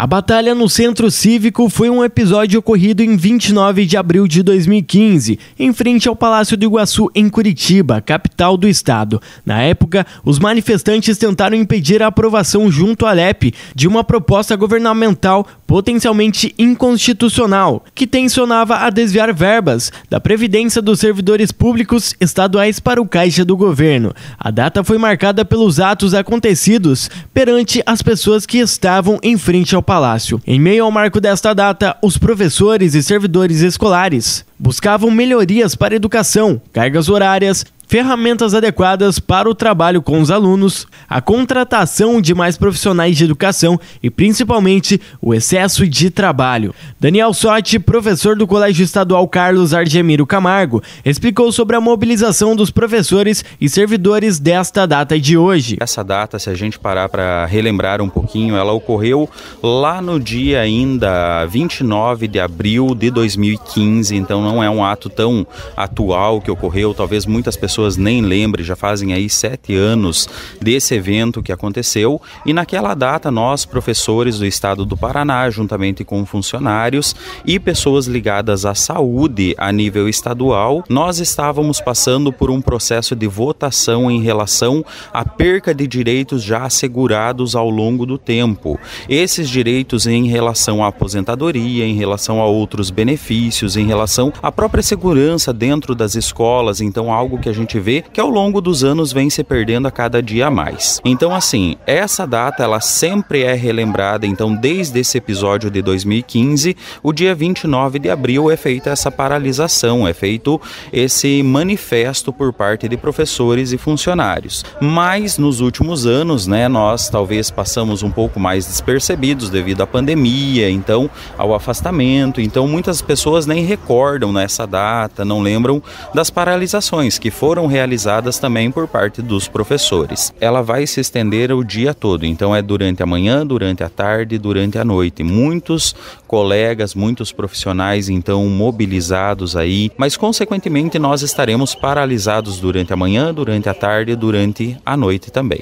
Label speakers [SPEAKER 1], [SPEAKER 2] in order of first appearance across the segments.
[SPEAKER 1] A batalha no Centro Cívico foi um episódio ocorrido em 29 de abril de 2015, em frente ao Palácio do Iguaçu, em Curitiba, capital do estado. Na época, os manifestantes tentaram impedir a aprovação junto à Alep de uma proposta governamental potencialmente inconstitucional, que tensionava a desviar verbas da Previdência dos servidores públicos estaduais para o caixa do governo. A data foi marcada pelos atos acontecidos perante as pessoas que estavam em frente ao palácio. Em meio ao marco desta data, os professores e servidores escolares buscavam melhorias para a educação, cargas horárias, ferramentas adequadas para o trabalho com os alunos, a contratação de mais profissionais de educação e, principalmente, o excesso de trabalho. Daniel Sotti, professor do Colégio Estadual Carlos Argemiro Camargo, explicou sobre a mobilização dos professores e servidores desta data de hoje.
[SPEAKER 2] Essa data, se a gente parar para relembrar um pouquinho, ela ocorreu lá no dia ainda 29 de abril de 2015, então não é um ato tão atual que ocorreu, talvez muitas pessoas nem lembrem, já fazem aí 7 anos desse evento que aconteceu, e naquela data nós, professores do estado do Paraná, juntamente com funcionários e pessoas ligadas à saúde a nível estadual, nós estávamos passando por um processo de votação em relação à perca de direitos já assegurados ao longo do tempo. Esses direitos em relação à aposentadoria, em relação a outros benefícios, em relação à própria segurança dentro das escolas, então algo que a gente vê que ao longo dos anos vem se perdendo a cada dia mais. Então assim, essa data ela sempre é relembrada, então desde esse episódio de 2015, o dia 29 de abril é feita essa paralisação, é feito esse manifesto por parte de professores e funcionários. Mas nos últimos anos, nós talvez passamos um pouco mais despercebidos devido à pandemia, então ao afastamento, então muitas pessoas nem recordam nessa data, não lembram das paralisações que foram realizadas também por parte dos professores. Ela vai se estender o dia todo, então é durante a manhã, durante a tarde, durante a noite. Muitos colegas, muitos profissionais então mobilizados aí, mas consequentemente nós estaremos paralisados durante a manhã, durante a tarde e durante a noite também.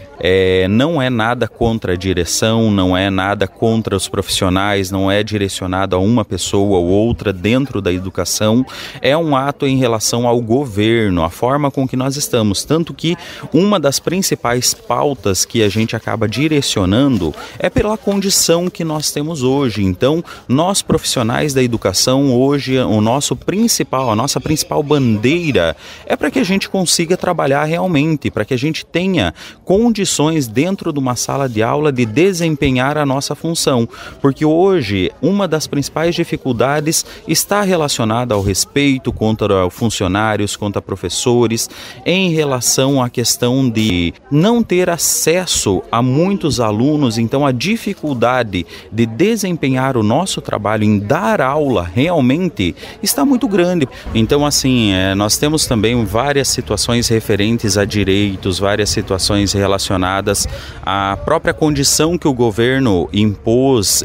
[SPEAKER 2] Não é nada contra a direção, não é nada contra os profissionais, não é direcionado a uma pessoa ou outra dentro da educação, é um ato em relação ao governo, a forma com que nós estamos, tanto que uma das principais pautas que a gente acaba direcionando é pela condição que nós temos hoje. Então, nós profissionais da educação hoje, a nossa principal bandeira é para que a gente consiga trabalhar realmente, para que a gente tenha condições dentro de uma sala de aula de desempenhar a nossa função, porque hoje uma das principais dificuldades está relacionada ao respeito contra funcionários, contra professores, em relação à questão de não ter acesso a muitos alunos, então a dificuldade de desempenhar o nosso trabalho em dar aula realmente está muito grande. Então assim, nós temos também várias situações referentes a direitos, várias situações relacionadas à própria condição que o governo impôs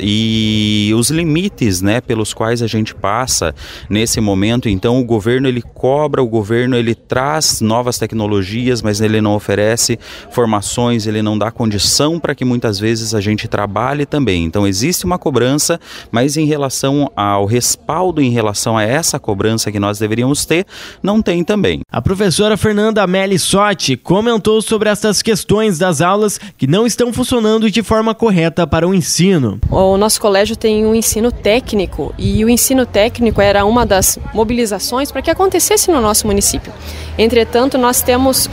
[SPEAKER 2] e os limites, pelos quais a gente passa nesse momento. Então o governo ele cobra, o governo ele traz novas tecnologias, mas ele não oferece formações, ele não dá condição para que muitas vezes a gente trabalhe também. Então existe uma cobrança, mas em relação ao respaldo, em relação a essa cobrança que nós deveríamos ter, não tem também.
[SPEAKER 1] A professora Fernanda Amélie Sotti comentou sobre essas questões das aulas que não estão funcionando de forma correta para o ensino.
[SPEAKER 3] O nosso colégio tem um ensino técnico e o ensino técnico era uma das mobilizações para que acontecesse no nosso município. Entretanto, nós temos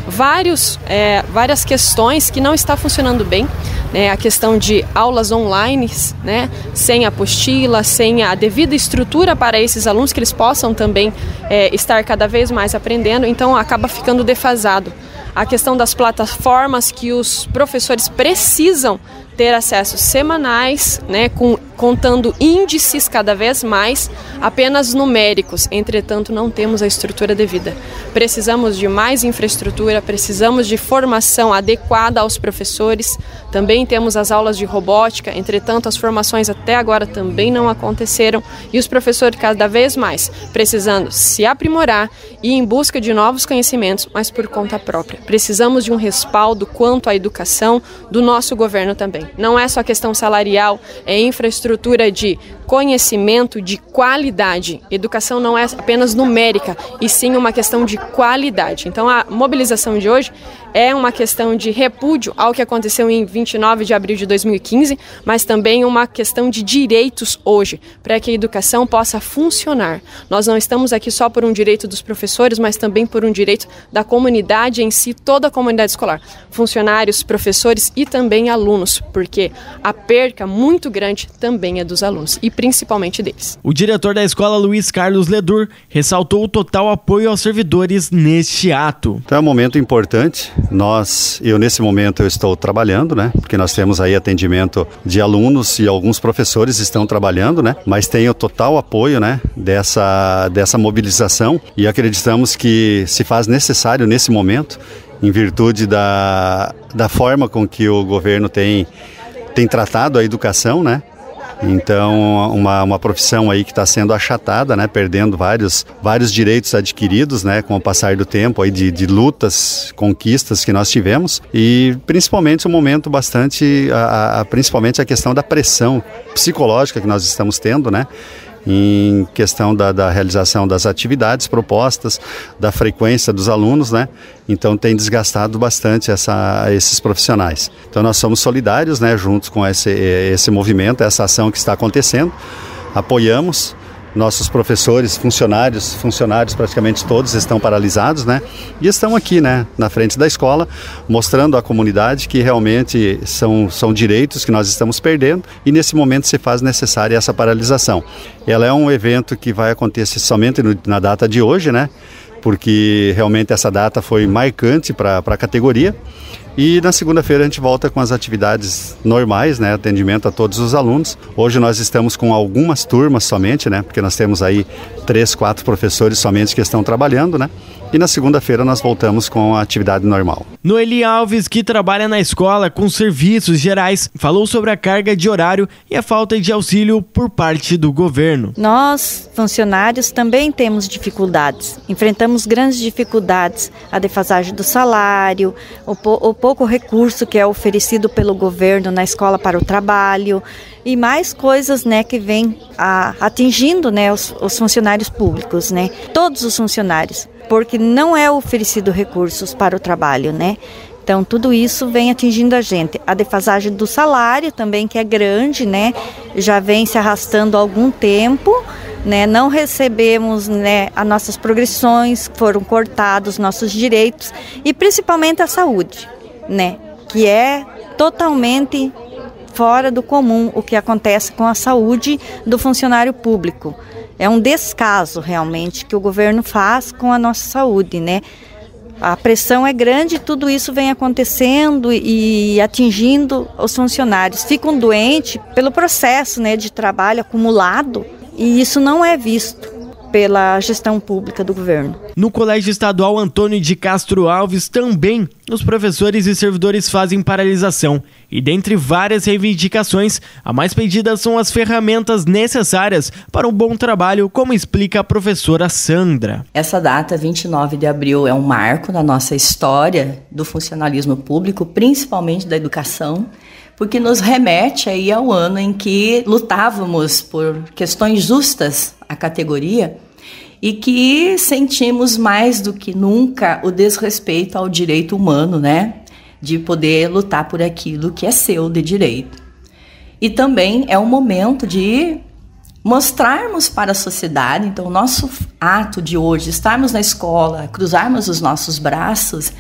[SPEAKER 3] várias questões que não está funcionando bem, a questão de aulas online, sem apostila, sem a devida estrutura para esses alunos que eles possam também estar cada vez mais aprendendo, então acaba ficando defasado. A questão das plataformas que os professores precisam ter acessos semanais, contando índices cada vez mais apenas numéricos. Entretanto, não temos a estrutura devida. Precisamos de mais infraestrutura, precisamos de formação adequada aos professores. Também temos as aulas de robótica, entretanto, as formações até agora também não aconteceram e os professores cada vez mais precisando se aprimorar e em busca de novos conhecimentos, mas por conta própria. Precisamos de um respaldo quanto à educação do nosso governo também. não é só questão salarial, é infraestrutura de conhecimento, de qualidade. Educação não é apenas numérica, e sim uma questão de qualidade. Então a mobilização de hoje é uma questão de repúdio ao que aconteceu em 29 de abril de 2015, mas também uma questão de direitos hoje, para que a educação possa funcionar. Nós não estamos aqui só por um direito dos professores, mas também por um direito da comunidade em si, toda a comunidade escolar, funcionários, professores e também alunos, porque a perca muito grande também é dos alunos e principalmente deles.
[SPEAKER 1] O diretor da escola, Luiz Carlos Ledur, ressaltou o total apoio aos servidores neste ato.
[SPEAKER 4] Então é um momento importante. Nesse momento eu estou trabalhando, né? Porque nós temos aí atendimento de alunos e alguns professores estão trabalhando, né? Mas tem o total apoio, né? Dessa mobilização, e acreditamos que se faz necessário nesse momento, em virtude da forma com que o governo tem tratado a educação, né? Então, uma profissão aí que está sendo achatada, né, perdendo vários direitos adquiridos, né, com o passar do tempo aí de lutas, conquistas que nós tivemos, e principalmente um momento principalmente a questão da pressão psicológica que nós estamos tendo, né, em questão da realização das atividades propostas, da frequência dos alunos, né? Então tem desgastado bastante esses profissionais. Então nós somos solidários, né, juntos com esse movimento, essa ação que está acontecendo, apoiamos. Nossos professores, funcionários praticamente todos estão paralisados, né? E estão aqui, né, na frente da escola, mostrando à comunidade que realmente são direitos que nós estamos perdendo, e nesse momento se faz necessária essa paralisação. Ela é um evento que vai acontecer somente na data de hoje, né? Porque realmente essa data foi marcante para a categoria. E na segunda-feira a gente volta com as atividades normais, né, atendimento a todos os alunos. Hoje nós estamos com algumas turmas somente, né, porque nós temos aí 3, 4 professores somente que estão trabalhando, né. E na segunda-feira nós voltamos com a atividade normal.
[SPEAKER 1] Noeli Alves, que trabalha na escola com serviços gerais, falou sobre a carga de horário e a falta de auxílio por parte do governo.
[SPEAKER 5] Nós, funcionários, também temos dificuldades. Enfrentamos grandes dificuldades, a defasagem do salário, o pouco recurso que é oferecido pelo governo na escola para o trabalho e mais coisas, né, que vem atingindo, né, os funcionários públicos, né, todos os funcionários, porque não é oferecido recursos para o trabalho, né. Então tudo isso vem atingindo a gente. A defasagem do salário também, que é grande, né, já vem se arrastando há algum tempo, né, não recebemos, né, as nossas progressões, foram cortados nossos direitos e principalmente a saúde, né, que é totalmente fora do comum o que acontece com a saúde do funcionário público. É um descaso realmente que o governo faz com a nossa saúde, né? A pressão é grande, tudo isso vem acontecendo e atingindo os funcionários. Ficam doentes pelo processo, né, de trabalho acumulado, e isso não é visto pela gestão pública do governo.
[SPEAKER 1] No Colégio Estadual Antônio de Castro Alves também, os professores e servidores fazem paralisação. E dentre várias reivindicações, a mais pedida são as ferramentas necessárias para um bom trabalho, como explica a professora Sandra.
[SPEAKER 6] Essa data, 29 de abril, é um marco na nossa história do funcionalismo público, principalmente da educação, porque nos remete aí ao ano em que lutávamos por questões justas à categoria e que sentimos mais do que nunca o desrespeito ao direito humano, né? De poder lutar por aquilo que é seu de direito. E também é um momento de mostrarmos para a sociedade, então o nosso ato de hoje, estarmos na escola, cruzarmos os nossos braços,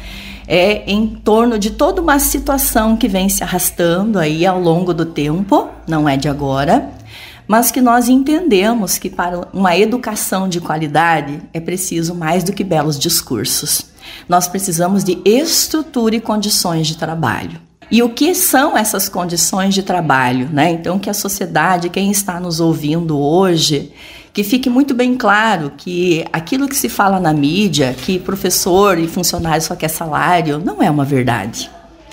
[SPEAKER 6] é em torno de toda uma situação que vem se arrastando aí ao longo do tempo, não é de agora, mas que nós entendemos que para uma educação de qualidade é preciso mais do que belos discursos. Nós precisamos de estrutura e condições de trabalho. E o que são essas condições de trabalho, né? Então, que a sociedade, quem está nos ouvindo hoje, que fique muito bem claro que aquilo que se fala na mídia, que professor e funcionário só quer salário, não é uma verdade.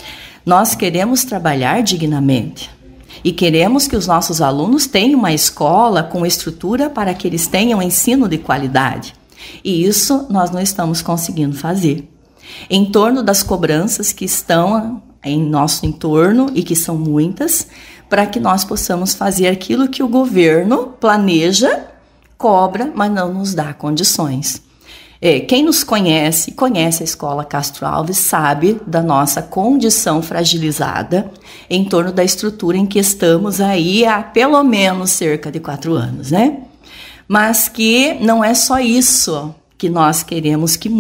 [SPEAKER 6] Nós queremos trabalhar dignamente e queremos que os nossos alunos tenham uma escola com estrutura para que eles tenham ensino de qualidade. E isso nós não estamos conseguindo fazer. Em torno das cobranças que estão em nosso entorno, e que são muitas, para que nós possamos fazer aquilo que o governo planeja, cobra, mas não nos dá condições. Quem nos conhece a Escola Castro Alves, sabe da nossa condição fragilizada em torno da estrutura em que estamos aí há pelo menos cerca de 4 anos, né? Mas que não é só isso que nós queremos que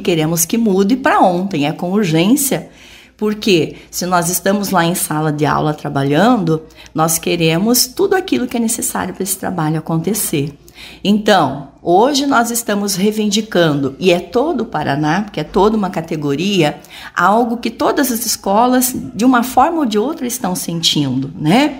[SPEAKER 6] mude para ontem, é com urgência, porque se nós estamos lá em sala de aula trabalhando, nós queremos tudo aquilo que é necessário para esse trabalho acontecer. Então, hoje nós estamos reivindicando, e é todo o Paraná, porque é toda uma categoria, algo que todas as escolas, de uma forma ou de outra, estão sentindo, né?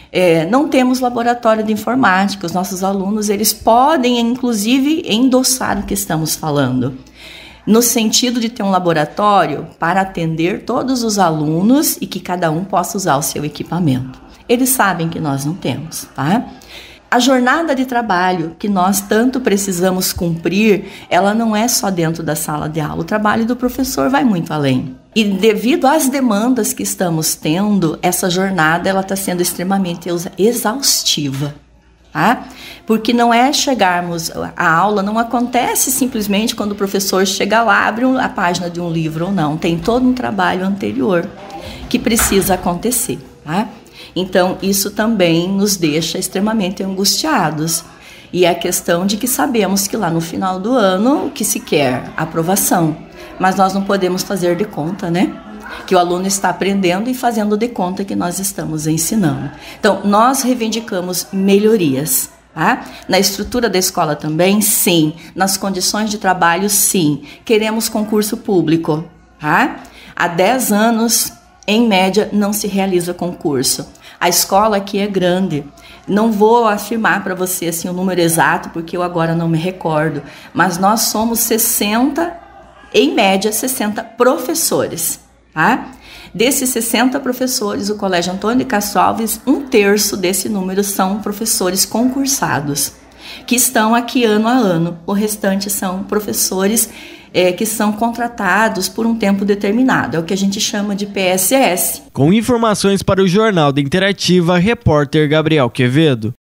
[SPEAKER 6] Não temos laboratório de informática, os nossos alunos, eles podem, inclusive, endossar o que estamos falando, no sentido de ter um laboratório para atender todos os alunos e que cada um possa usar o seu equipamento. Eles sabem que nós não temos, tá? A jornada de trabalho que nós tanto precisamos cumprir, ela não é só dentro da sala de aula. O trabalho do professor vai muito além. E devido às demandas que estamos tendo, essa jornada ela está sendo extremamente exaustiva. Tá? Porque não é chegarmos, a aula não acontece simplesmente quando o professor chega lá, abre a página de um livro ou não. Tem todo um trabalho anterior que precisa acontecer. Tá? Então, isso também nos deixa extremamente angustiados. E é a questão de que sabemos que lá no final do ano o que se quer? Aprovação. Mas nós não podemos fazer de conta, né? Que o aluno está aprendendo e fazendo de conta que nós estamos ensinando. Então, nós reivindicamos melhorias. Tá? Na estrutura da escola também, sim. Nas condições de trabalho, sim. Queremos concurso público. Tá? Há 10 anos, em média, não se realiza concurso. A escola aqui é grande. Não vou afirmar para você assim, o número exato, porque eu agora não me recordo. Mas nós somos 60, em média, 60 professores. Tá? Desses 60 professores, o Colégio Antônio de Castro Alves, 1/3 desse número são professores concursados, que estão aqui ano a ano. O restante são professores que são contratados por um tempo determinado. É o que a gente chama de PSS.
[SPEAKER 1] Com informações para o Jornal da Interativa, repórter Gabriel Quevedo.